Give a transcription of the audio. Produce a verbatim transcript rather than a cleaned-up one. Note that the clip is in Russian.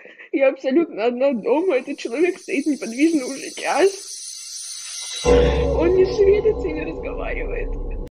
Я абсолютно одна дома, этот человек стоит неподвижно уже час. Он не шевелится и не разговаривает.